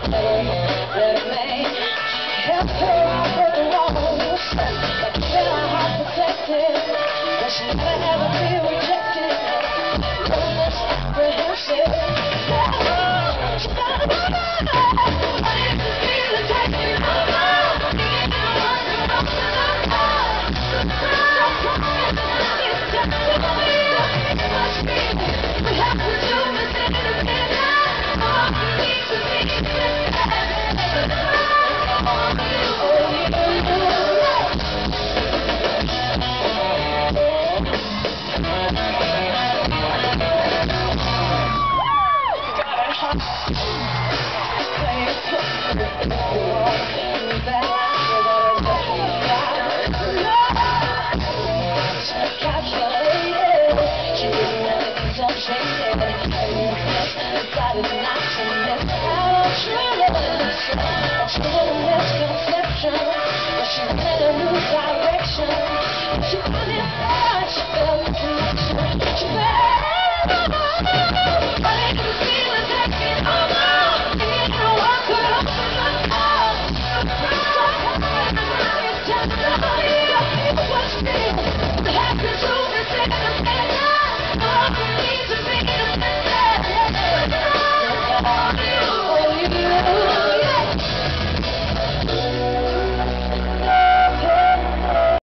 that may help her out with the wrongs, but keep her heart protected, that she never ever be rejected. Goodness apprehensive. She gotta be I used to be the type of misconception, but she never lose direction. She couldn't touch the